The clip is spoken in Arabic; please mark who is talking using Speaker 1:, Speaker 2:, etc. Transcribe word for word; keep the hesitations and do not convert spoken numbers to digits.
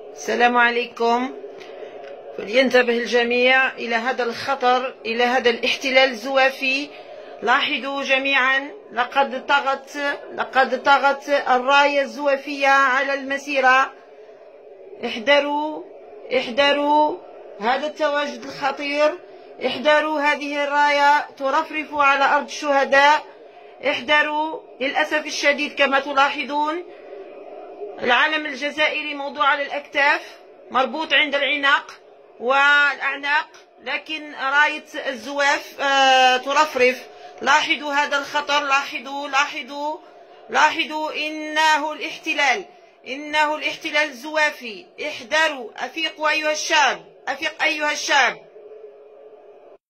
Speaker 1: السلام عليكم. فلينتبه الجميع إلى هذا الخطر، إلى هذا الاحتلال الزوافي. لاحظوا جميعا، لقد طغت لقد طغت الراية الزوافية على المسيرة. احذروا احذروا هذا التواجد الخطير، احذروا هذه الراية ترفرف على أرض الشهداء. احذروا. للأسف الشديد كما تلاحظون العلم الجزائري موضوع على الأكتاف، مربوط عند العناق والأعناق، لكن راية الزواف آه ترفرف. لاحظوا هذا الخطر، لاحظوا لاحظوا لاحظوا إنه الاحتلال، إنه الاحتلال الزوافي. احذروا. أفيقوا أيها الشعب، أفيق أيها الشعب.